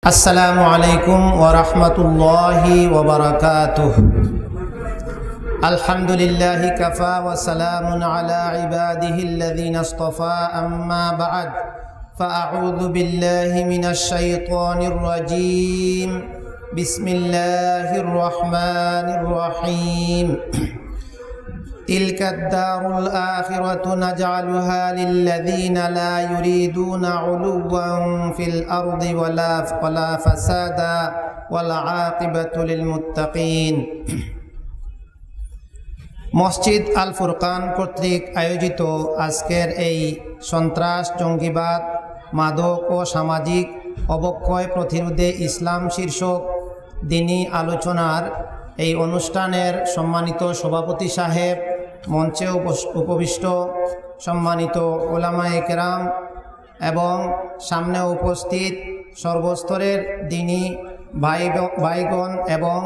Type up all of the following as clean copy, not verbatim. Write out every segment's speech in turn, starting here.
আসসালামু আলাইকুম ওয়া রাহমাতুল্লাহি ওয়া বারাকাতুহু। আলহামদুলিল্লাহি কাফা ওয়া সালামুন আলা ইবাদিহিল্লাযীনা ইসতাফা, আম্মা বা'দ, ফাআউযু বিল্লাহি মিনাশ শাইতানির রাজীম। বিসমিল্লাহির রাহমানির রাহিম। تلك الدار الآخرة نجعلها للذين لا يريدون علوا في الأرض ولا فسادا والعاقبة للمتقين। মসজিদ আল ফুরকান কর্তৃক আয়োজিত আজকের এই সন্ত্রাস, জঙ্গিবাদ, মাদক ও সামাজিক অবক্ষয় প্রতিরোধে ইসলাম শীর্ষক দ্বীনি আলোচনার এই অনুষ্ঠানের সম্মানিত সভাপতি সাহেব, মঞ্চে উপবিষ্ট সম্মানিত ওলামায়ে কেরাম এবং সামনে উপস্থিত সর্বস্তরের দ্বীনি ভাইগণ এবং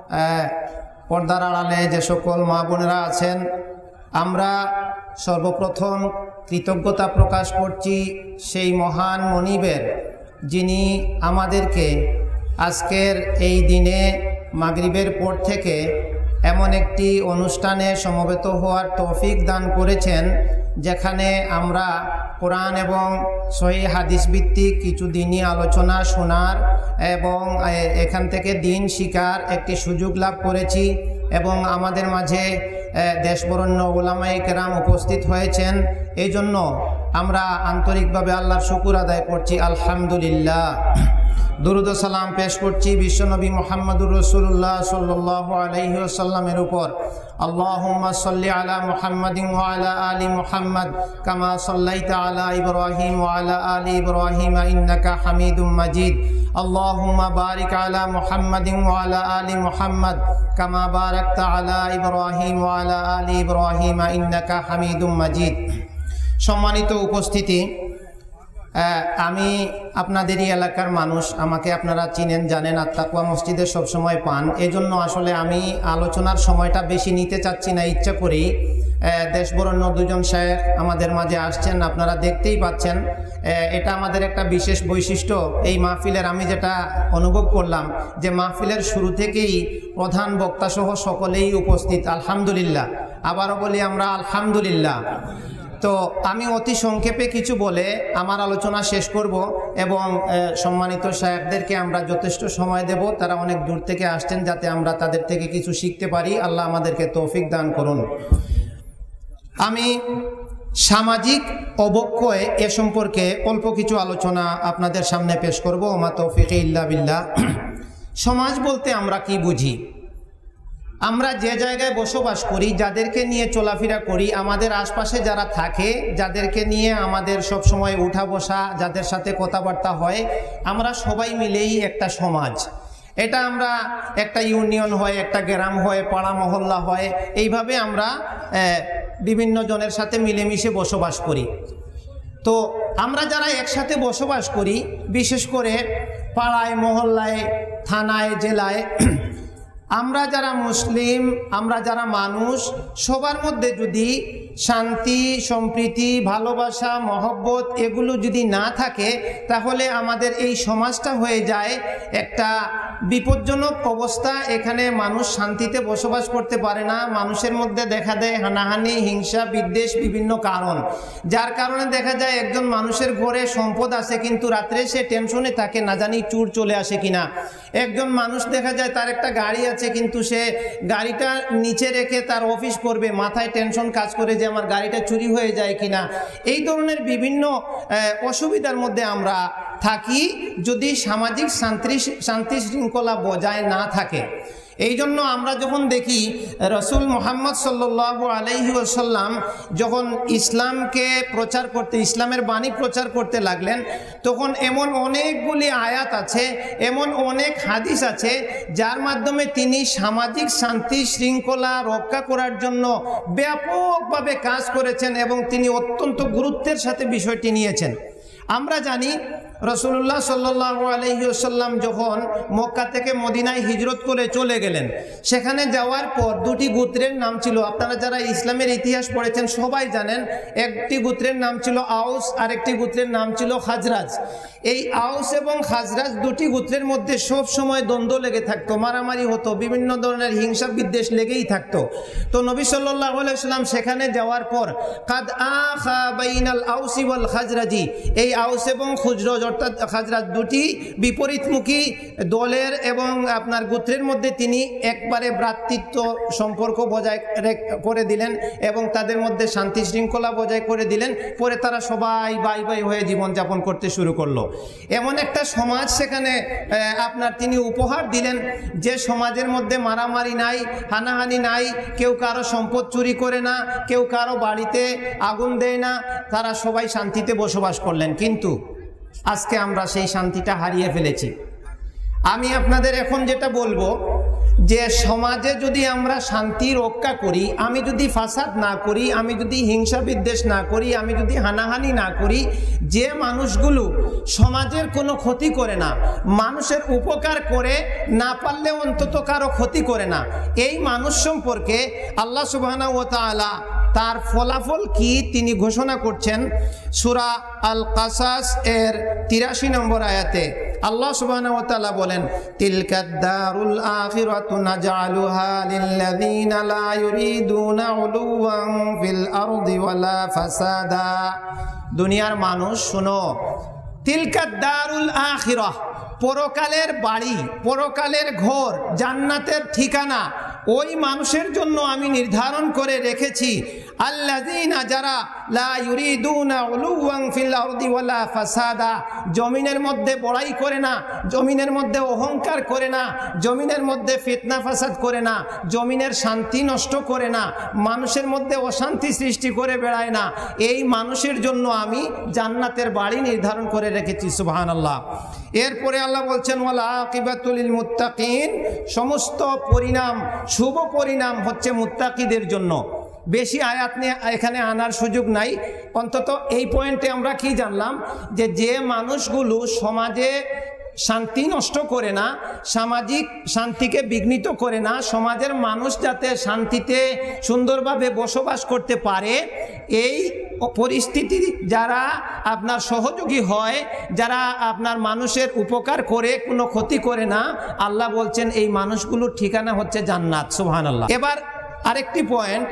পর্দার আড়ালে যে সকল মা বোনেরা আছেন, আমরা সর্বপ্রথম কৃতজ্ঞতা প্রকাশ করছি সেই মহান মনিবের, যিনি আমাদেরকে আজকের এই দিনে মাগরিবের পর থেকে এমন একটি অনুষ্ঠানে সমবেত হওয়ার তৌফিক দান করেছেন, যেখানে আমরা কোরআন এবং সহিহ হাদিস ভিত্তিক কিছু দ্বীনি আলোচনা শোনার এবং এখান থেকে দ্বীন শিখার একটি সুযোগ লাভ করেছি। এবং আমাদের মাঝে দেশবরেণ্য উলামায়ে কেরাম উপস্থিত হয়েছেন। এই জন্য আমরা আন্তরিকভাবে আল্লাহর শুকর আদায় করছি, আলহামদুলিল্লাহ। দুরুদ ও সালাম পেশ করছি বিশ্বনবী মুহাম্মদুর রাসূলুল্লাহ সাল্লাল্লাহু আলাইহি ওয়াসাল্লামের উপর। আল্লাহুম্মা সাল্লি আলা মুহাম্মাদিন ওয়া আলা আলি মুহাম্মাদ কামা সাল্লাইতা আলা ইব্রাহিম ওয়া আলা আলি ইব্রাহিম ইন্নাকা হামিদুম মাজিদ। আল্লাহুম্মা বারিক আলা মুহাম্মাদিন ওয়া আলা আলি মুহাম্মাদ কামা বারাকতা আলা ইব্রাহিম ওয়া আলা আলি ইব্রাহিম ইন্নাকা হামিদুম মাজিদ। সম্মানিত উপস্থিতি, আমি আপনাদেরই এলাকার মানুষ, আমাকে আপনারা চিনেন, জানেন, আর তাকওয়া মসজিদে সবসময় পান। এজন্য আসলে আমি আলোচনার সময়টা বেশি নিতে চাচ্ছি না, ইচ্ছা করি। দেশবরেণ্য দুজন শেখ আমাদের মাঝে আসছেন, আপনারা দেখতেই পাচ্ছেন। এটা আমাদের একটা বিশেষ বৈশিষ্ট্য এই মাহফিলের। আমি যেটা অনুভব করলাম যে মাহফিলের শুরু থেকেই প্রধান বক্তাসহ সকলেই উপস্থিত, আলহামদুলিল্লাহ। আবারও বলি আমরা আলহামদুলিল্লাহ। তো আমি অতি সংক্ষেপে কিছু বলে আমার আলোচনা শেষ করব এবং সম্মানিত শায়েখদেরকে আমরা যথেষ্ট সময় দেব। তারা অনেক দূর থেকে আসছেন, যাতে আমরা তাদের থেকে কিছু শিখতে পারি। আল্লাহ আমাদেরকে তৌফিক দান করুন। আমি সামাজিক অবক্ষয় এ সম্পর্কে অল্প কিছু আলোচনা আপনাদের সামনে পেশ করব। ওমা তৌফিকে ইল্লা বিল্লাহ। সমাজ বলতে আমরা কি বুঝি? আমরা যে জায়গায় বসবাস করি, যাদেরকে নিয়ে চলাফেরা করি, আমাদের আশপাশে যারা থাকে, যাদেরকে নিয়ে আমাদের সব সময় উঠা বসা, যাদের সাথে কথাবার্তা হয়, আমরা সবাই মিলেই একটা সমাজ। এটা আমরা একটা ইউনিয়ন হয়, একটা গ্রাম হয়, পাড়া মহল্লা হয়, এইভাবে আমরা বিভিন্ন জনের সাথে মিলেমিশে বসবাস করি। তো আমরা যারা একসাথে বসবাস করি, বিশেষ করে পাড়ায়, মহল্লায়, থানায়, জেলায়, আমরা যারা মুসলিম, আমরা যারা মানুষ, সবার মধ্যে যদি শান্তি, সম্প্রীতি, ভালোবাসা, মহব্বত এগুলো যদি না থাকে, তাহলে আমাদের এই সমাজটা হয়ে যায় একটা বিপজ্জনক অবস্থা। এখানে মানুষ শান্তিতে বসবাস করতে পারে না। মানুষের মধ্যে দেখা দেয় হানাহানি, হিংসা, বিদ্বেষ, বিভিন্ন কারণ, যার কারণে দেখা যায় একজন মানুষের ঘরে সম্পদ আছে, কিন্তু রাত্রে সে টেনশনে থাকে, না জানি চুর চলে আসে কিনা। একজন মানুষ দেখা যায় তার একটা গাড়ি আছে, কিন্তু সে গাড়িটা নিচে রেখে তার অফিস করবে, মাথায় টেনশন কাজ করে যে আমার গাড়িটা চুরি হয়ে যায় কিনা। এই বিভিন্ন অসুবিধার মধ্যে আমরা থাকি যদি সামাজিক শান্তি শৃঙ্খলা বজায় না থাকে। এই জন্য আমরা যখন দেখি রসুল মুহাম্মদ সাল্লাল্লাহু আলাইহি ওয়াসাল্লাম যখন ইসলামকে প্রচার করতে, ইসলামের বাণী প্রচার করতে লাগলেন, তখন এমন অনেকগুলি আয়াত আছে, এমন অনেক হাদিস আছে, যার মাধ্যমে তিনি সামাজিক শান্তি শৃঙ্খলা রক্ষা করার জন্য ব্যাপকভাবে কাজ করেছেন এবং তিনি অত্যন্ত গুরুত্বের সাথে বিষয়টি নিয়েছেন। আমরা জানি রাসূলুল্লাহ সাল্লাল্লাহু আলাইহি ওয়াসাল্লাম যখন মক্কা থেকে মদিনায় হিজরত করে চলে গেলেন, সেখানে যাওয়ার পর দুটি গোত্রের নাম ছিল, আপনারা যারা ইসলামের ইতিহাস পড়েছেন সবাই জানেন, একটি গোত্রের নাম ছিল আউস আর একটি গোত্রের নাম ছিল খাজরাজ। এই আউস এবং খাজরাজ দুটি গোত্রের মধ্যে সব সময় দ্বন্দ্ব লেগে থাকতো, মারামারি হতো, বিভিন্ন ধরনের হিংসা বিদ্বেষ লেগেই থাকতো। তো নবী সাল্লাল্লাহু আলাইহি ওয়াসাল্লাম সেখানে যাওয়ার পর কাদ আখা বাইনাল আউসি ওয়াল খাজরাজি, এই আউস এবং খুজরজ অর্থাৎ খাজরাজ দুটি বিপরীতমুখী দলের এবং আপনার গোত্রের মধ্যে তিনি একবারে ভ্রাতৃত্ব সম্পর্ক বজায় করে দিলেন এবং তাদের মধ্যে শান্তি শৃঙ্খলা বজায় করে দিলেন। পরে তারা সবাই ভাই ভাই হয়ে জীবনযাপন করতে শুরু করলো। এমন একটা সমাজ সেখানে আপনার তিনি উপহার দিলেন, যে সমাজের মধ্যে মারামারি নাই, হানাহানি নাই, কেউ কারো সম্পদ চুরি করে না, কেউ কারো বাড়িতে আগুন দেয় না, তারা সবাই শান্তিতে বসবাস করলেন। কিন্তু আজকে আমরা সেই শান্তিটা হারিয়ে ফেলেছি। আমি আপনাদের এখন যেটা বলবো, যে সমাজে যদি আমরা শান্তি রক্ষা করি, আমি যদি ফাসাদ না করি, আমি যদি হিংসা বিদ্বেষ না করি, আমি যদি হানাহানি না করি, যে মানুষগুলো সমাজের কোনো ক্ষতি করে না, মানুষের উপকার করে, না পারলে অন্তত কারো ক্ষতি করে না, এই মানুষ সম্পর্কে আল্লাহ সুবহানাহু ওয়া তাআলা তার ফলাফল কি তিনি ঘোষণা করছেন সূরা আল কাসাস এর 83 নম্বর আয়াতে। আল্লাহ সুবহানাহু ওয়া তাআলা বলেন, তিলকাদ দারুল আখিরাতু নাজআলুহা লিল্লাযিনা লা ইউরিদুনা উলুওয়ান ফিল আরদি ওয়ালা ফাসাদা। দুনিয়ার মানুষ শোনো, তিলকাদ দারুল আখিরাহ, পরকালের বাড়ি, পরকালের ঘর, জান্নাতের ঠিকানা ওই মানুষের জন্য আমি নির্ধারণ করে রেখেছি, আল্লাযীনা, যারা লা ইউরিদুনা উলুওয়ান ফিল আরদি ওয়ালা ফাসাদা, জমিনের মধ্যে বড়াই করে না, জমিনের মধ্যে অহংকার করে না, জমিনের মধ্যে ফিতনা ফাসাদ করে না, জমিনের শান্তি নষ্ট করে না, মানুষের মধ্যে অশান্তি সৃষ্টি করে বেড়ায় না, এই মানুষের জন্য আমি জান্নাতের বাড়ি নির্ধারণ করে রেখেছি। সুবহানাল্লাহ। এরপরে আল্লাহ বলছেন, ওয়ালা আকিবাতুল লিল মুত্তাকিন, সমস্ত পরিণাম, শুভ পরিণাম হচ্ছে মুত্তাকিদের জন্য। বেশি আয়াত নিয়ে এখানে আনার সুযোগ নাই, অন্তত এই পয়েন্টে আমরা কি জানলাম, যে মানুষগুলো সমাজে শান্তি নষ্ট করে না, সামাজিক শান্তিকে বিঘ্নিত করে না, সমাজের মানুষ যাতে শান্তিতে সুন্দরভাবে বসবাস করতে পারে, এই পরিস্থিতি যারা আপনার সহযোগী হয়, যারা আপনার মানুষের উপকার করে, কোনো ক্ষতি করে না, আল্লাহ বলছেন এই মানুষগুলোর ঠিকানা হচ্ছে জান্নাত। সুবহানাল্লাহ। এবার আরেকটি পয়েন্ট,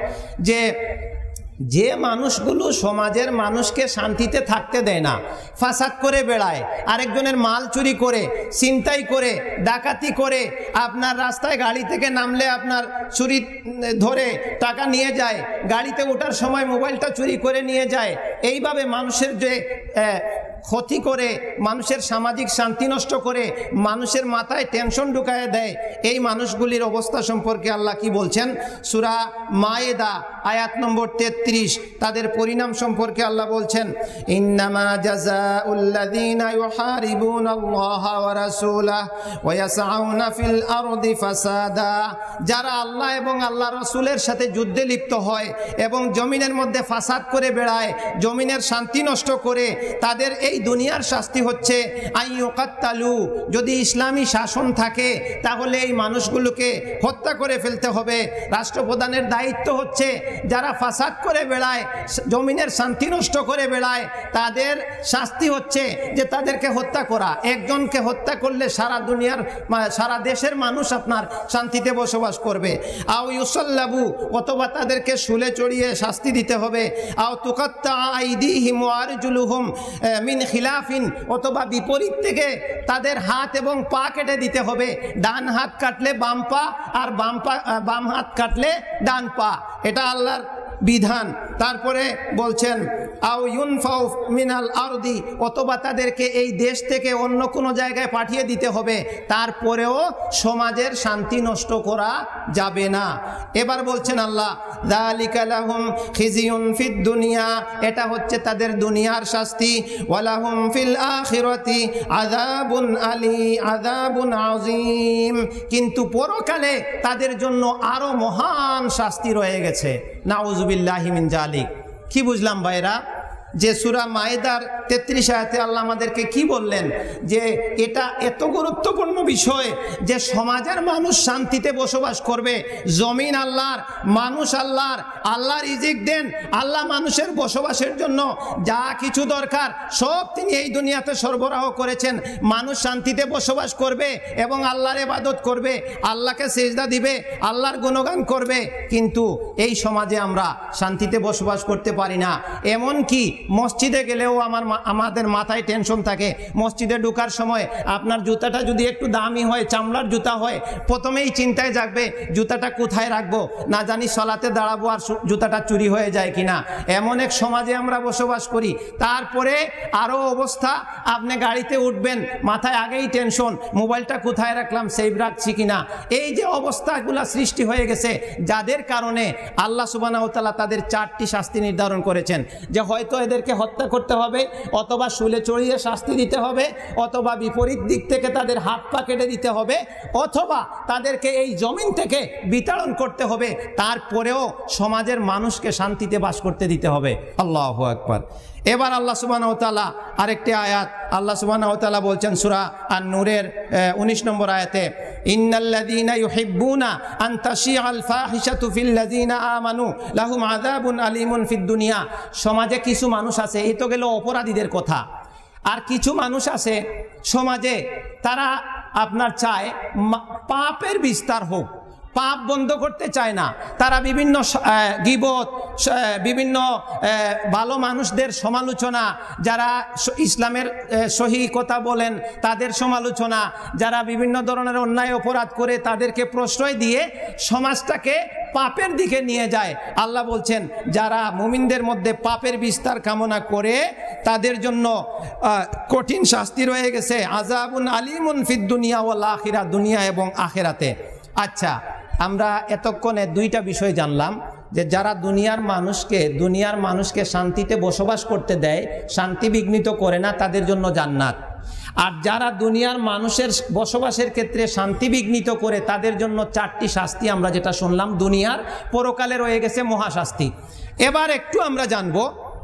যে মানুষগুলো সমাজের মানুষকে শান্তিতে থাকতে দেয় না, ফাসাদ করে বেড়ায়, আরেকজনের মাল চুরি করে, ছিনতাই করে, ডাকাতি করে, আপনার রাস্তায় গাড়ি থেকে নামলে আপনার চুরি ধরে টাকা নিয়ে যায়, গাড়িতে ওঠার সময় মোবাইলটা চুরি করে নিয়ে যায়, এইভাবে মানুষের যে ক্ষতি করে, মানুষের সামাজিক শান্তি নষ্ট করে, মানুষের মাথায় টেনশন ঢুকায় দেয়, এই মানুষগুলির অবস্থা সম্পর্কে আল্লাহ কি বলছেন সূরা মায়েদা আয়াত নম্বর 33, তাদের পরিণাম সম্পর্কে আল্লাহ বলছেন, ইন্নামা জাযাউল্লাযীনা ইউহারিবুনাল্লাহা ওয়া রাসূলাহু ওয়া ইয়াসআউনা ফিল আরদি ফাসাদা, যারা আল্লাহ এবং আল্লাহ রাসূলের সাথে যুদ্ধে লিপ্ত হয় এবং জমিনের মধ্যে ফাসাদ করে বেড়ায়, জমিনের শান্তি নষ্ট করে, তাদের এই দুনিয়ার শাস্তি হচ্ছে আইয়ুকাত্তালু, যদি ইসলামী শাসন থাকে তাহলে এই মানুষগুলোকে হত্যা করে ফেলতে হবে। রাষ্ট্রপ্রধানের দায়িত্ব হচ্ছে যারা ফাসাদ করে বেড়ায়, জমিনের শান্তি নষ্ট করে বেড়ায়, তাদের শাস্তি হচ্ছে যে তাদেরকে হত্যা করা। একজনকে হত্যা করলে সারা দুনিয়ার, সারা দেশের মানুষ আপনার শান্তিতে বসবাস করবে। আও ইউসাল্লাবু, অথবা তাদেরকে শুলে চড়িয়ে শাস্তি দিতে হবে। আও তুকাত্তা আইদিহিম ওয়া আরজুলুহুম মিন খিলাফিন, অথবা বিপরীত থেকে তাদের হাত এবং পা কেটে দিতে হবে। ডান হাত কাটলে বাম পা, আর বাম হাত কাটলে ডান পা, এটা আল্লাহর বিধান। তারপরে বলছেন আও ইউনফাউ মিনাল আরদি, অথবা তাদেরকে এই দেশ থেকে অন্য কোনো জায়গায় পাঠিয়ে দিতে হবে, তারপরেও সমাজের শান্তি নষ্ট করা যাবে না। এবার বলছেন আল্লাহ, যালিকা লাহুম খিজিয়ুন ফিদ দুনিয়া, এটা হচ্ছে তাদের দুনিয়ার শাস্তি, ওয়া লাহুম ফিল আখিরাতি আযাবুন আযাবুন আযীম, কিন্তু পরকালে তাদের জন্য আরো মহান শাস্তি রয়ে গেছে। নাউযুবিল্লাহি মিন জালিক। কি বুঝলাম ভাইরা? যে সূরা মায়েদার 33 আয়াতে আল্লাহ আমাদেরকে কি বললেন, যে এটা এত গুরুত্বপূর্ণ বিষয় যে সমাজের মানুষ শান্তিতে বসবাস করবে। জমিন আল্লাহর, মানুষ আল্লাহর, আল্লাহ রিজিক দেন, আল্লাহ মানুষের বসবাসের জন্য যা কিছু দরকার সব তিনি এই দুনিয়াতে সরবরাহ করেছেন। মানুষ শান্তিতে বসবাস করবে এবং আল্লাহর ইবাদত করবে, আল্লাহকে সিজদা দিবে, আল্লাহর গুণগান করবে। কিন্তু এই সমাজে আমরা শান্তিতে বসবাস করতে পারি না। এমন কি মসজিদে গেলেও আমাদের মাথায় টেনশন থাকে। মসজিদে ঢোকার সময় আপনার জুতাটা যদি একটু দামি হয়, চামড়ার জুতা হয়, প্রথমেই চিন্তায় জাগবে জুতাটা কোথায় রাখবো, না জানি সলাতে দাঁড়াবো আর জুতাটা চুরি হয়ে যায় কিনা। এমন এক সমাজে আমরা বসবাস করি। তারপরে আরও অবস্থা, আপনি গাড়িতে উঠবেন, মাথায় আগেই টেনশন, মোবাইলটা কোথায় রাখলাম, সেভ রাখছি কিনা। এই যে অবস্থাগুলা সৃষ্টি হয়ে গেছে, যাদের কারণে আল্লাহ সুবহানাহু ওয়া তাআলা তাদের 4টি শাস্তি নির্ধারণ করেছেন, যে হয়তো এদেরকে হত্যা করতে হবে, অথবা শুলে চড়িয়ে শাস্তি দিতে হবে, অথবা বিপরীত দিক থেকে তাদের হাত পা কেটে দিতে হবে, অথবা তাদেরকে এই জমিন থেকে বিতাড়ন করতে হবে। তারপরেও সমাজের মানুষকে শান্তিতে বাস করতে দিতে হবে। আল্লাহু আকবার। এবার আল্লাহ সুবহানাহু ওয়া তাআলা আরেকটি আয়াত, আল্লাহ সুবহানাহু ওয়া তাআলা বলছেন সূরা আন-নূরের 19 নম্বর আয়াতে, ইন্নাল্লাযীনা ইউহিব্বুনা আন তাশিআল ফাহিশাতু ফিল্লাযীনা আমানু লাহুম আযাবুন আলীমুন ফিদ দুনিয়া। সমাজে কিছু মানুষ আছে, এই তো গেল অপরাধীদের কথা। আর কিছু মানুষ আছে সমাজে, তারা আপনার চায় পাপের বিস্তার হোক, পাপ বন্ধ করতে চায় না। তারা বিভিন্ন গীবত, বিভিন্ন ভালো মানুষদের সমালোচনা, যারা ইসলামের সহি কথা বলেন তাদের সমালোচনা, যারা বিভিন্ন ধরনের অন্যায় অপরাধ করে তাদেরকে প্রশ্রয় দিয়ে সমাজটাকে পাপের দিকে নিয়ে যায়। আল্লাহ বলছেন, যারা মুমিনদের মধ্যে পাপের বিস্তার কামনা করে তাদের জন্য কঠিন শাস্তি রয়ে গেছে, আযাবুন আলীমুন ফিদ দুনিয়া ওয়াল আখিরা, দুনিয়া এবং আখিরাতে। আচ্ছা, আমরা এতক্ষণে 2টা বিষয় জানলাম, যে যারা দুনিয়ার মানুষকে শান্তিতে বসবাস করতে দেয়, শান্তি বিঘ্নিত করে না, তাদের জন্য জান্নাত। আর যারা দুনিয়ার মানুষের বসবাসের ক্ষেত্রে শান্তি বিঘ্নিত করে, তাদের জন্য 4টি শাস্তি আমরা যেটা শুনলাম, দুনিয়ার পরকালে রয়ে গেছে মহাশাস্তি। এবার একটু আমরা জানব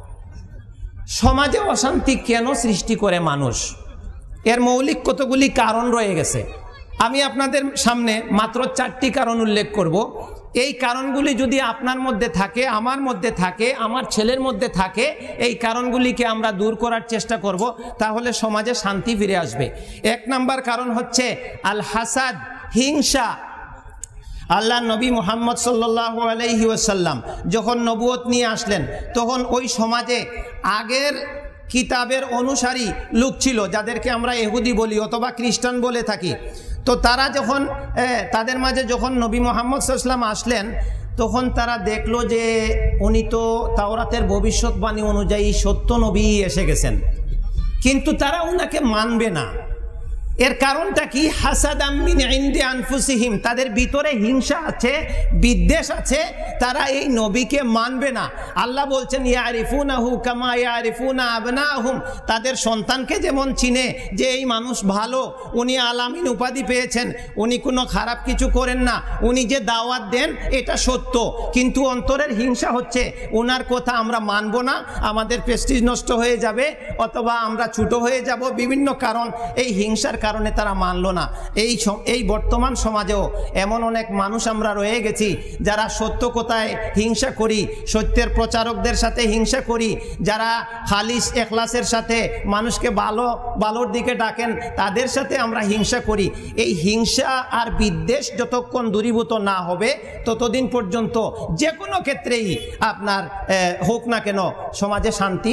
সমাজে অশান্তি কেন সৃষ্টি করে মানুষ। এর মৌলিক কতগুলি কারণ রয়ে গেছে। আমি আপনাদের সামনে মাত্র 4টি কারণ উল্লেখ করব। এই কারণগুলি যদি আপনার মধ্যে থাকে, আমার মধ্যে থাকে, আমার ছেলের মধ্যে থাকে, এই কারণগুলিকে আমরা দূর করার চেষ্টা করব, তাহলে সমাজে শান্তি ফিরে আসবে। 1 নাম্বার কারণ হচ্ছে আল হাসাদ, হিংসা। আল্লাহ নবী মুহাম্মদ সাল্লাল্লাহু আলাইহি ওয়াসাল্লাম যখন নবুয়ত নিয়ে আসলেন, তখন ওই সমাজে আগের কিতাবের অনুসারী লোক ছিল, যাদেরকে আমরা ইহুদি বলি অথবা খ্রিস্টান বলে থাকি। তো তারা যখন তাদের মাঝে যখন নবী মুহাম্মদ সাল্লাল্লাহু আলাইহি ওয়াসাল্লাম আসলেন, তখন তারা দেখলো যে উনি তো তাওরাতের ভবিষ্যৎবাণী অনুযায়ী সত্য নবী এসে গেছেন, কিন্তু তারা উনাকে মানবে না। এর কারণটা কি? হাসাদাম মিন ইনদি আনফুসিহিম, তাদের ভিতরে হিংসা আছে, বিদ্বেষ আছে, তারা এই নবীকে মানবে না। আল্লাহ বলছেন, ইয়ারিফুনাহু কামা ইয়ারিফুনা আবনাহুম, তাদের সন্তানকে যেমন চিনে যে এই মানুষ ভালো, উনি আলামিন উপাধি পেয়েছেন, উনি কোনো খারাপ কিছু করেন না, উনি যে দাওয়াত দেন এটা সত্য, কিন্তু অন্তরের হিংসা হচ্ছে, ওনার কথা আমরা মানব না, আমাদের প্রেস্টিজ নষ্ট হয়ে যাবে, অথবা আমরা ছোট হয়ে যাব, বিভিন্ন কারণ। এই হিংসার কারণে তারা মানলো না। এই বর্তমান সমাজেও এমন অনেক মানুষ আমরা রয়ে গেছি, যারা সত্য কথায় হিংসা করি, সত্যের প্রচারকদের সাথে হিংসা করি, যারা খালিস এখলাসের সাথে মানুষকে ভালোর দিকে ডাকেন, তাদের সাথে আমরা হিংসা করি। এই হিংসা আর বিদ্বেষ যতক্ষণ দূরীভূত না হবে, ততদিন পর্যন্ত যে কোনো ক্ষেত্রেই আপনার হোক না কেন, সমাজে শান্তি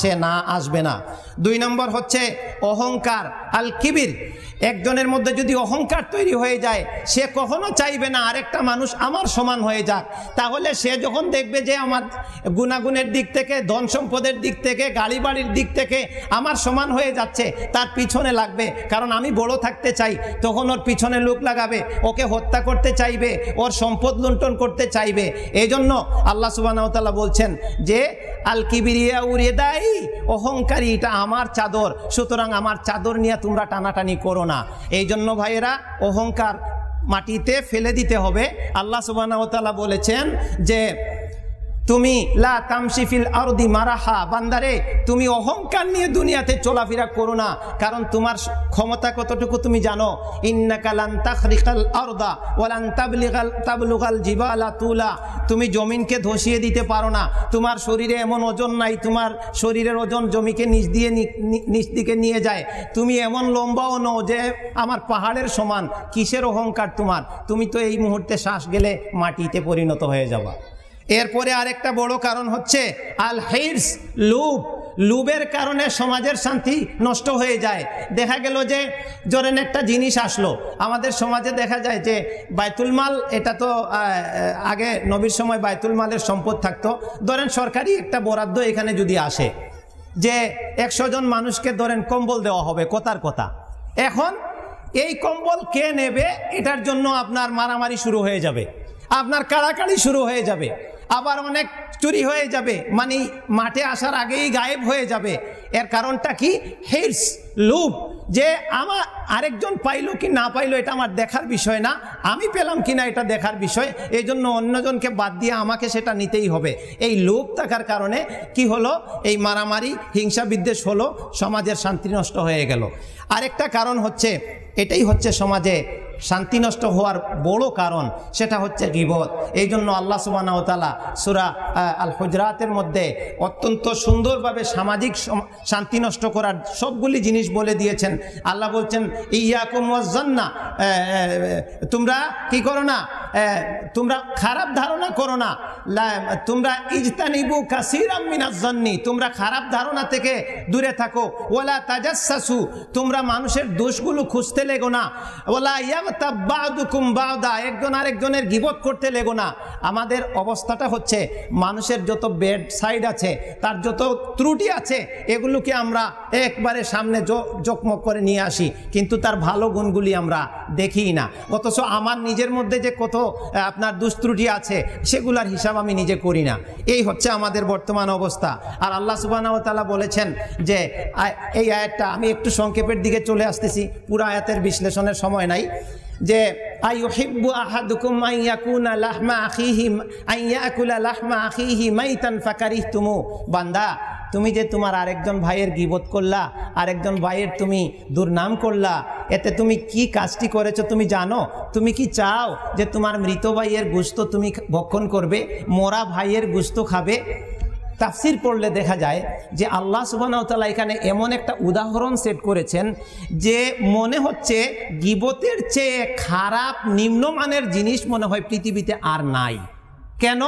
আসবে না। 2 নম্বর হচ্ছে অহংকার, আল কিবির। একজনের মধ্যে যদি অহংকার তৈরি হয়ে যায়, সে কখনো চাইবে না আরেকটা মানুষ আমার সমান হয়ে যাক। তাহলে সে যখন দেখবে যে আমার গুণাগুণের দিক থেকে, ধন সম্পদের দিক থেকে, গাড়ি বাড়ির দিক থেকে আমার সমান হয়ে যাচ্ছে, তার পিছনে লাগবে। কারণ আমি বড় থাকতে চাই, তখন ওর পিছনে লোক লাগাবে, ওকে হত্যা করতে চাইবে, ওর সম্পদ লুণ্ঠন করতে চাইবে। এই জন্য আল্লাহ সুবহানাহু ওয়া তাআলা বলছেন যে আল কিবরিয়া উরিদাই, অহংকারী এটা আমার চাদর, সুতরাং আমার চাদর নিয়ে তোমরা টানাটানি করো না। এই জন্য ভাইয়েরা, অহংকার মাটিতে ফেলে দিতে হবে। আল্লাহ সুবহানাহু ওয়া তাআলা বলেছেন যে তুমি লা তামশি ফিল আরদি মারাহা, বান্দারে তুমি অহংকার নিয়ে দুনিয়াতে চলাফেরা করো না, কারণ তোমার ক্ষমতা কতটুকু তুমি জানো। ইন্নাকা লান তাখরিকাল আরদা ওয়া লান তাবলুগাল জিবালা তুলা, তুমি জমিনকে ধসিয়ে দিতে পারো না, তোমার শরীরে এমন ওজন নাই, তোমার শরীরের ওজন জমিকে নিচ দিকে নিয়ে যায়, তুমি এমন লম্বাও নও যে আমার পাহাড়ের সমান, কিসের অহংকার তোমার? তুমি তো এই মুহূর্তে শ্বাস গেলে মাটিতে পরিণত হয়ে যাবা। এরপরে আরেকটা বড় কারণ হচ্ছে আল হিরস, লোভ। লোভের কারণে সমাজের শান্তি নষ্ট হয়ে যায়। দেখা গেল যে ধরেন একটা জিনিস আসলো, আমাদের সমাজে দেখা যায় যে বাইতুল মাল, এটা তো আগে নবীর সময় বাইতুল মালের সম্পদ থাকতো। ধরেন সরকারি একটা বরাদ্দ এখানে যদি আসে যে 100 জন মানুষকে ধরেন কম্বল দেওয়া হবে, কথার কথা। এখন এই কম্বল কে নেবে এটার জন্য আপনার মারামারি শুরু হয়ে যাবে, আপনার কাড়াকাড়ি শুরু হয়ে যাবে, আবার অনেক চুরি হয়ে যাবে, মানে মাঠে আসার আগেই গায়েব হয়ে যাবে। এর কারণটা কি? হিরস, লোভ, যে আমার আরেকজন পাইলো কি না পাইলো এটা আমার দেখার বিষয় না, আমি পেলাম কিনা এটা দেখার বিষয়, এই জন্য অন্যজনকে বাদ দিয়ে আমাকে সেটা নিতেই হবে। এই লোভ থাকার কারণে কি হলো? এই মারামারি, হিংসা বিদ্বেষ হলো, সমাজের শান্তি নষ্ট হয়ে গেল। আরেকটা কারণ হচ্ছে, এটাই হচ্ছে সমাজে শান্তি নষ্ট হওয়ার বড় কারণ, সেটা হচ্ছে গীবত। এই জন্য আল্লাহ সুবহানাহু ওয়া তাআলা সূরা আল হুজরাতের মধ্যে অত্যন্ত সুন্দরভাবে সামাজিক শান্তি নষ্ট করার সবগুলি জিনিস বলে দিয়েছেন। আল্লাহ বলছেন ইয়াকুম ওয়াজ্জান্না, তোমরা কি করো না, তোমরা খারাপ ধারণা করো না, তোমরা ইজতানিবু কাসীরাম মিনাজ জান্নি, তোমরা খারাপ ধারণা থেকে দূরে থাকো। ওয়ালা তাজাসসু, তোমরা মানুষের দোষগুলো খুঁজতে লেগো না। ওয়ালা ইয়াগতাব বা'দুকুম বা'দা, একজন আরেকজনের গীবত করতে লেগো না। আমাদের অবস্থাটা হচ্ছে মানুষের যত ব্যাড সাইড আছে, তার যত ত্রুটি আছে, এগুলোকে আমরা একবারে সামনে জকমক করে নিয়ে আসি, কিন্তু তার ভালো গুণগুলি আমরা দেখি না। অথচ আমার নিজের মধ্যে যে কত আপনার দুষ্ত্রুটি আছে সেগুলার হিসাব আমি নিজে করি না। এই হচ্ছে আমাদের বর্তমান অবস্থা। আর আল্লাহ সুবহানাহু ওয়া তাআলা বলেছেন যে এই আয়াতটা, আমি একটু সংক্ষেপের দিকে চলে আসতেছি, পুরো আয়াতের বিশ্লেষণের সময় নাই, যে আইয়ুহিব্বু আহাদুকুম আইয়াকুনা লাহমা আখিহি আইয়াকুলা লাহমা আখিহি মাইতান ফাকারিহতুমু, বান্দা তুমি যে তোমার আরেকজন ভাইয়ের গীবত করলা, আরেকজন ভাইয়ের তুমি দুর্নাম করলা, এতে তুমি কি কাজটি করেছো তুমি জানো? তুমি কি চাও যে তোমার মৃত ভাইয়ের গোশত তুমি ভক্ষণ করবে, মরা ভাইয়ের গোশত খাবে? তাফসির পড়লে দেখা যায় যে আল্লাহ সুবহানাহু ওয়া তাআলা এখানে এমন একটা উদাহরণ সেট করেছেন যে মনে হচ্ছে গীবতের চেয়ে খারাপ নিম্নমানের জিনিস মনে হয় পৃথিবীতে আর নাই। কেন?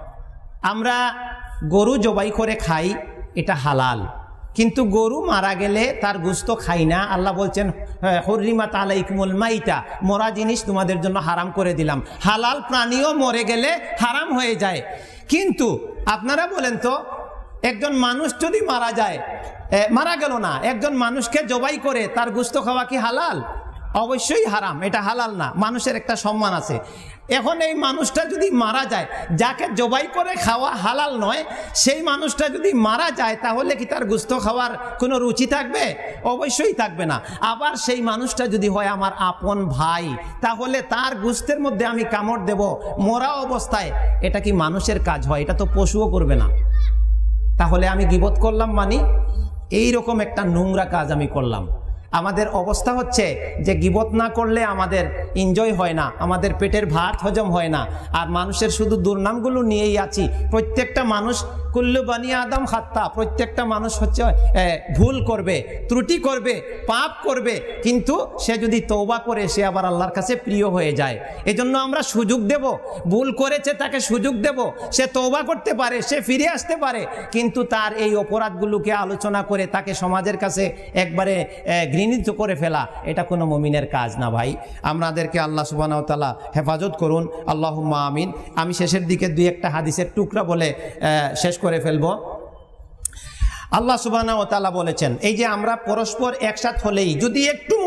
আমরা গরু জবাই করে খাই, এটা হালাল, কিন্তু গরু মারা গেলে তার গোশত খাই না। আল্লাহ বলছেন হুররিমাত আলাইকুমুল মাইতা, মরা জিনিস তোমাদের জন্য হারাম করে দিলাম। হালাল প্রাণীও মরে গেলে হারাম হয়ে যায়। কিন্তু আপনারা বলেন তো, একজন মানুষ যদি মারা যায়, মারা গেল না, একজন মানুষকে জবাই করে তার গোশত খাওয়া কি হালাল? অবশ্যই হারাম, এটা হালাল না। মানুষের একটা সম্মান আছে। এখন এই মানুষটা যদি মারা যায়, যাকে জবাই করে খাওয়া হালাল নয়, সেই মানুষটা যদি মারা যায়, তাহলে কি তার গোশত খাওয়ার কোনো রুচি থাকবে? অবশ্যই থাকবে না। আবার সেই মানুষটা যদি হয় আমার আপন ভাই, তাহলে তার গোশতের মধ্যে আমি কামড় দেব মরা অবস্থায়, এটা কি মানুষের কাজ হয়? এটা তো পশুও করবে না। তাহলে আমি গীবত করলাম, মানে এইরকম একটা নোংরা কাজ আমি করলাম। আমাদের অবস্থা হচ্ছে যে গীবত না করলে আমাদের এনজয় হয় না, আমাদের পেটের ভাত হজম হয় না, আর মানুষের শুধু দুর্নামগুলো নিয়েই আছি। প্রত্যেকটা মানুষ কুল্লু বানি আদম খাত্তা, প্রত্যেকটা মানুষ হচ্ছে ভুল করবে, ত্রুটি করবে, পাপ করবে, কিন্তু সে যদি তওবা করে সে আবার আল্লাহর কাছে প্রিয় হয়ে যায়। এজন্য আমরা সুযোগ দেব, ভুল করেছে তাকে সুযোগ দেব, সে তওবা করতে পারে, সে ফিরে আসতে পারে, কিন্তু তার এই অপরাধগুলোকে আলোচনা করে তাকে সমাজের কাছে একবারে ঘৃণিত করে ফেলা, এটা কোনো মুমিনের কাজ না ভাই। আমাদেরকে আল্লাহ সুবহানাহু ওয়া তাআলা হেফাজত করুন, আল্লাহুম্মা আমিন। আমি শেষের দিকে দুই একটা হাদিসের টুকরা বলে শেষ করে ফেলবো। আল্লাহ সুবহানাহু ওয়া তাআলা বলেছেন, এই যে আমরা পরস্পর একসাথে হলেই যদি একটু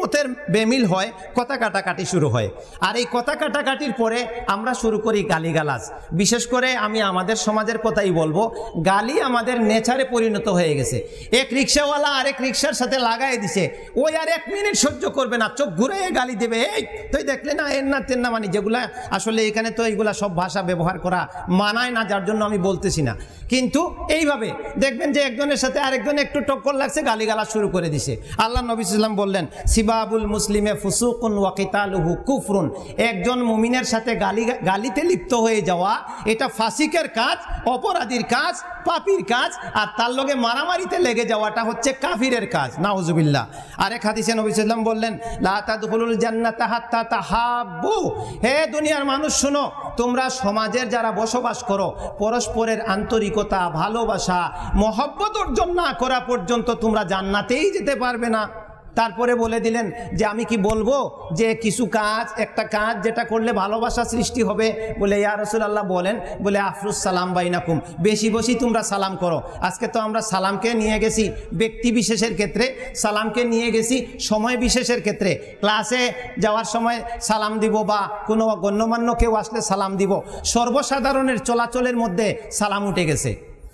মতের বেমিল হয়, কথা কাটাকাটি শুরু হয়। আর এই কথা কাটাকাটির পরে আমরা শুরু করি গালিগালাজ। বিশেষ করে আমি আমাদের সমাজের কথাই বলবো, গালি আমাদের নেচারে পরিণত হয়ে গেছে। এক রিক্সাওয়ালা আরেক রিক্সার সাথে লাগাই দিছে, ওই আর 1 মিনিট সহ্য করবে না, চোখ ঘুরে গালি দেবে, এই তুই দেখলে না, এর না তেন না, মানে যেগুলা আসলে এখানে তো এইগুলা সব ভাষা ব্যবহার করা মানায় না, যার জন্য আমি বলতেছি না। কিন্তু এইভাবে দেখবেন যে একজনের সাথে আরেকজন একটু টক্কর লাগছে, গালিগালাজ শুরু করে দিছে। আল্লাহ নবী সাল্লাল্লাহু আলাইহি ওয়াসাল্লাম বললেন, সিবাবুল মুসলিমে ফুসুকুন ওয়া কিতালুহু কুফরুন। একজন মুমিনের সাথে গালিতে লিপ্ত হয়ে যাওয়া এটা ফাসিকের কাজ, অপরাধীর কাজ, পাপীর কাজ। আর তার লগে মারামারিতে লেগে যাওয়াটা হচ্ছে কাফিরের কাজ, নাউজুবিল্লাহ। আরেক হাদিসে নবী সাল্লাল্লাহু আলাইহি ওয়াসাল্লাম বললেন, লা তাদখুলুল জান্নাতা হাত্তা তাহাব্বু। হে দুনিয়ার মানুষ শোনো, তোমরা সমাজের যারা বসবাস করো, পরস্পরের আন্তরিকতা, ভালোবাসা, মহব্বত অর্জন না করা পর্যন্ত তোমরা জান্নাতেই যেতে পারবে না। তারপরে বলে দিলেন যে আমি কি বলবো যে কিছু কাজ, একটা কাজ যেটা করলে ভালোবাসা সৃষ্টি হবে। বলে ইয়া রাসূলুল্লাহ বলেন, বলে আফরুস সালাম বাইনাকুম, বেশি বেশি তোমরা সালাম করো। আজকে তো আমরা সালামকে নিয়ে গেছি ব্যক্তি বিশেষের ক্ষেত্রে, সালামকে নিয়ে গেছি সময় বিশেষের ক্ষেত্রে। ক্লাসে যাওয়ার সময় সালাম দিব, বা কোনো গণ্যমান্য কেউ আসলে সালাম দিব, সর্বসাধারণের চলাচলের মধ্যে সালাম উঠে গেছে।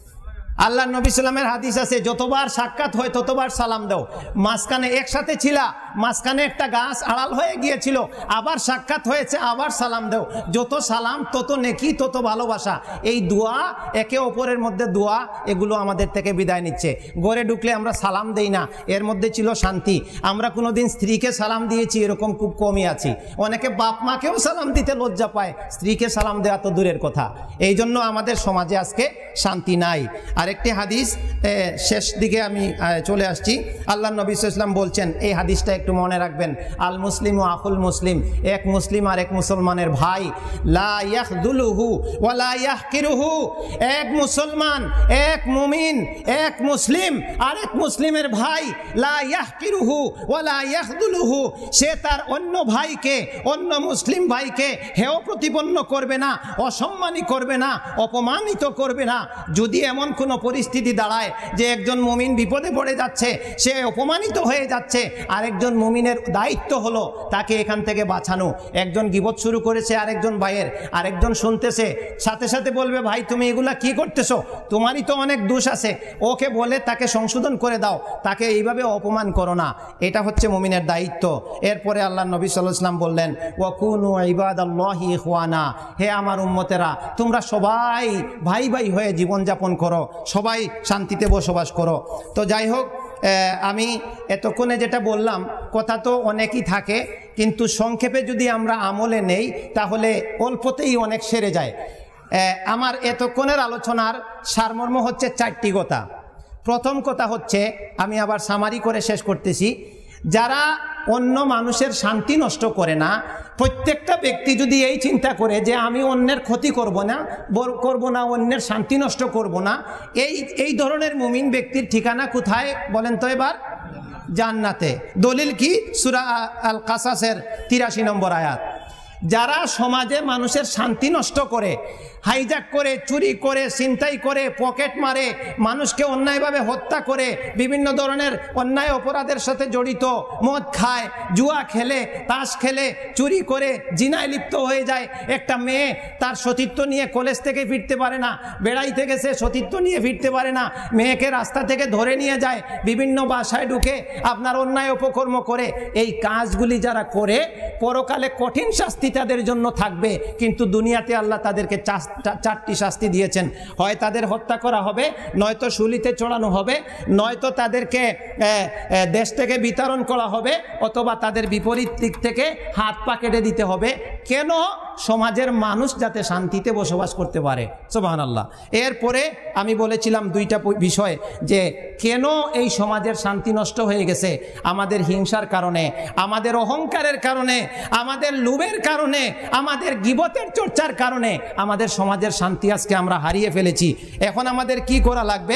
আল্লাহ নবী সাল্লামের হাদিস আছে, যতবার সাক্ষাৎ হয় ততবার সালাম দাও। মাঝখানে একসাথে ছিলা, মাঝখানে একটা গাছ আড়াল হয়ে গিয়েছিল, আবার সাক্ষাৎ হয়েছে, আবার সালাম দাও। যত সালাম তত নেকি, তত ভালোবাসা। এই দোয়া, একে অপরের মধ্যে দোয়া, এগুলো আমাদের থেকে বিদায় নিচ্ছে। ঘরে ঢুকলে আমরা সালাম দেই না, এর মধ্যে ছিল শান্তি। আমরা কোনোদিন স্ত্রীকে সালাম দিয়েছি এরকম খুব কমই আছি। অনেকে বাপ মাকেও সালাম দিতে লজ্জা পায়, স্ত্রীকে সালাম দেওয়া তো দূরের কথা। এই জন্য আমাদের সমাজে আজকে শান্তি নাই। আরেকটি হাদিস, শেষ দিকে আমি চলে আসছি। আল্লাহ নবী সাল্লাল্লাহু আলাইহি ওয়াসাল্লাম বলছেন, এই হাদিসটা একটু মনে রাখবেন, আল মুসলিম ও আখুল মুসলিম, এক মুসলিম আর এক মুসলমানের ভাই, লা ইয়াখদুলুহু ওয়া লা ইয়াহকিরুহু। এক মুসলমান, এক মুমিন, এক মুসলিম আরেক মুসলিমের ভাই, লা ইয়াহকিরুহু ওয়া লা ইয়াখদুলুহু। সে তার অন্য ভাইকে, অন্য মুসলিম ভাইকে হেয় প্রতিপন্ন করবে না, অসম্মানী করবে না, অপমানিত করবে না। যদি এমন কোনো পরিস্থিতি দাঁড়ায় যে একজন মুমিন বিপদে পড়ে যাচ্ছে, সে অপমানিত হয়ে যাচ্ছে, আরেকজন মুমিনের দায়িত্ব হলো তাকে এখান থেকে বাঁচানো। একজন গীবত শুরু করেছে আরেকজন ভাইয়ের, আরেকজন শুনতেছে, সাথে সাথে বলবে, ভাই তুমি এগুলা কি করতেছো, তোমারই তো অনেক দোষ আছে। ওকে বলে তাকে সংশোধন করে দাও, তাকে এইভাবে অপমান করো না। এটা হচ্ছে মুমিনের দায়িত্ব। এরপরে আল্লাহ নবী সাল্লাল্লাহু আলাইহি ওয়াসাল্লাম বললেন, ওয়াকুনু ইবাদাল্লাহি ইখওয়ানা। হে আমার উম্মতেরা, তোমরা সবাই ভাই ভাই হয়ে জীবনযাপন করো, সবাই শান্তিতে বসবাস করো। তো যাই হোক, আমি এতক্ষণে যেটা বললাম, কথা তো অনেকই থাকে, কিন্তু সংক্ষেপে যদি আমরা আমলে নেই তাহলে অল্পতেই অনেক সেরে যায়। আমার এতক্ষণের আলোচনার সারমর্ম হচ্ছে 4টি কথা। প্রথম কথা হচ্ছে, আমি আবার সামারি করে শেষ করতেছি, যারা অন্য মানুষের শান্তি নষ্ট করে না, প্রত্যেকটা ব্যক্তি যদি এই চিন্তা করে যে আমি অন্যের ক্ষতি করব না, অন্যের শান্তি নষ্ট করব না, এই ধরনের মুমিন ব্যক্তির ঠিকানা কোথায় বলেন তো এবার? জান্নাতে। দলিল কি? সূরা আল কাসাসের 83 নম্বর আয়াত। যারা সমাজে মানুষের শান্তি নষ্ট করে, হাইজ্যাক করে, চুরি করে, ছিনতাই করে, পকেট মারে, মানুষকে অন্যায়ভাবে হত্যা করে, বিভিন্ন ধরনের অন্যায় অপরাধের সাথে জড়িত, মদ খায়, জুয়া খেলে, তাস খেলে, চুরি করে, জিনায় লিপ্ত হয়ে যায়। একটা মেয়ে তার সতীত্ব নিয়ে কলেজ থেকে ফিরতে পারে না, বেড়াইতে গেছে, সতীত্ব নিয়ে ফিরতে পারে না, মেয়েকে রাস্তা থেকে ধরে নিয়ে যায়, বিভিন্ন বাসায় ঢুকে আপনার অন্যায় অপকর্ম করে। এই কাজগুলি যারা করে, পরকালে কঠিন শাস্তি তাদের জন্য থাকবে। কিন্তু দুনিয়াতে আল্লাহ তাদেরকে 4টি শাস্তি দিয়েছেন। হয় তাদের হত্যা করা হবে, নয়তো শুলিতে চড়ানো হবে, নয়তো তাদেরকে দেশ থেকে বিতরণ করা হবে, অথবা তাদের বিপরীত দিক থেকে হাত পা কেটে দিতে হবে। কেন? সমাজের মানুষ যাতে শান্তিতে বসবাস করতে পারে। সুবহানাল্লাহ। এরপরে আমি বলেছিলাম 2টা বিষয়, যে কেন এই সমাজের শান্তি নষ্ট হয়ে গেছে। আমাদের হিংসার কারণে, আমাদের অহংকারের কারণে, আমাদের লোভের কারণে, আমাদের গীবতের চর্চার কারণে আমাদের সমাজের শান্তি আজকে আমরা হারিয়ে ফেলেছি। এখন আমাদের কি করা লাগবে?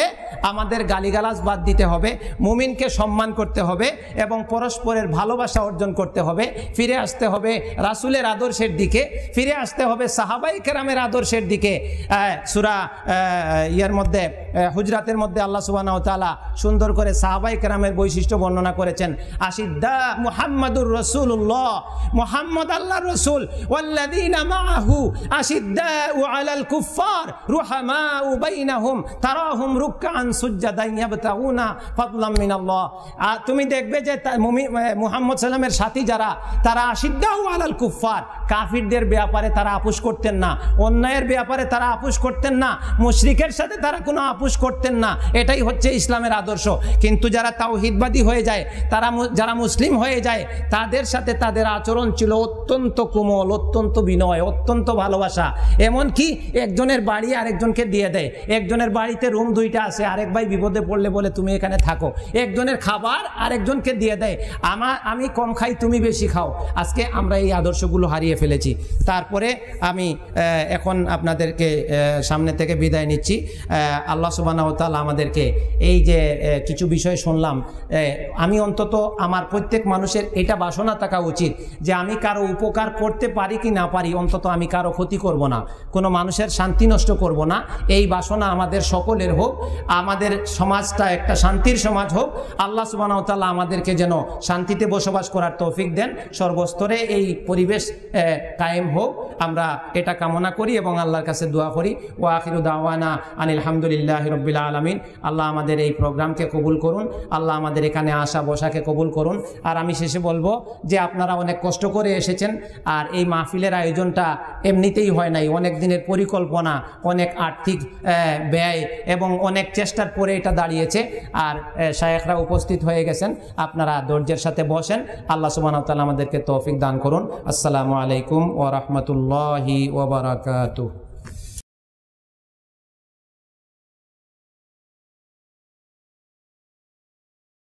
আমাদের গালিগালাজ বাদ দিতে হবে, মুমিনকে সম্মান করতে হবে এবং পরস্পরের ভালোবাসা অর্জন করতে হবে। ফিরে আসতে হবে রাসূলের আদর্শের দিকে, ফিরে আসতে হবে সাহাবায়ে কেরামের আদর্শের দিকে। সূরা ইয়ার মধ্যে হুজরাতের মধ্যে আল্লাহ সুবহানাহু ওয়া তাআলা সুন্দর করে সাহাবায়ে কেরামের বৈশিষ্ট্য বর্ণনা করেছেন। আশিদ্দা মুহাম্মাদুর রাসূলুল্লাহ, মুহাম্মদ আল্লাহর রাসূল, ওয়াল্লাযীনা মাআহু আশিদ্দাউ আলাল কুফফার রুহামাউ বাইনাহুম তারাহুম রুকআন সুজদান ইয়াবতাগুনা ফাদলাম মিনাল্লাহ। তুমি দেখবে যে মুহাম্মদ সাল্লামের সাথী যারা, তারা আশিদ্দাউ আলাল কুফফার, কাফিরদের ব্যাপারে তারা আপোষ করতেন না, অন্যায়ের ব্যাপারে তারা আপোষ করতেন না, মুশরিকের সাথে তারা কোনো আপোষ করতেন না। এটাই হচ্ছে ইসলামের আদর্শ। কিন্তু যারা তাওহীদবাদী হয়ে যায়, যারা মুসলিম হয়ে যায়, তাদের সাথে তাদের আচরণ ছিল অত্যন্ত কোমল, অত্যন্ত বিনয়, অত্যন্ত ভালোবাসা। এমনকি একজনের বাড়ি আরেকজনকে দিয়ে দেয়, একজনের বাড়িতে রুম 2টা আছে, আরেক ভাই বিপদে পড়লে বলে তুমি এখানে থাকো, একজনের খাবার আরেকজনকে দিয়ে দেয়, আমি কম খাই তুমি বেশি খাও। আজকে আমরা এই আদর্শগুলো হারিয়ে ফেলেছি। তারপরে আমি এখন আপনাদেরকে সামনে থেকে বিদায় নিচ্ছি। আল্লাহ সুবহানাহু ওয়া তাআলা আমাদেরকে এই যে কিছু বিষয় শুনলাম, আমি অন্তত আমার প্রত্যেক মানুষের এটা বাসনা থাকা উচিত যে আমি কারো উপকার করতে পারি কি না পারি, অন্তত আমি কারো ক্ষতি করব না, কোনো মানুষের শান্তি নষ্ট করব না। এই বাসনা আমাদের সকলের হোক, আমাদের সমাজটা একটা শান্তির সমাজ হোক। আল্লাহ সুবহানাহু ওয়া তাআলা আমাদেরকে যেন শান্তিতে বসবাস করার তৌফিক দেন, সর্বস্তরে এই পরিবেশ কায়েম হোক, আমরা এটা কামনা করি এবং আল্লাহর কাছে দোয়া করি। ওয়া আখিরু দাওয়ানা আনিল হামদুলিল্লাহি রাব্বিল আলামিন। আল্লাহ আমাদের এই প্রোগ্রামকে কবুল করুন, আল্লাহ আমাদের এখানে আসা বসাকে কবুল করুন। আর আমি শেষে বলবো যে আপনারা অনেক কষ্ট করে এসেছেন, আর এই মাহফিলের আয়োজনটা এমনিতেই হয় নাই, অনেক দিনের পরিকল্পনা, অনেক আর্থিক ব্যয় এবং অনেক চেষ্টার পরে এটা দাঁড়িয়েছে। আর শায়েখরা উপস্থিত হয়ে গেছেন, আপনারা ধৈর্যের সাথে বসেন। আল্লাহ সুবহানাহু ওয়া তাআলা আমাদেরকে তৌফিক দান করুন। আসসালামু আলাইকুম ওয়া রাহমাতুল্লাহি ওয়া বারাকাতুহু।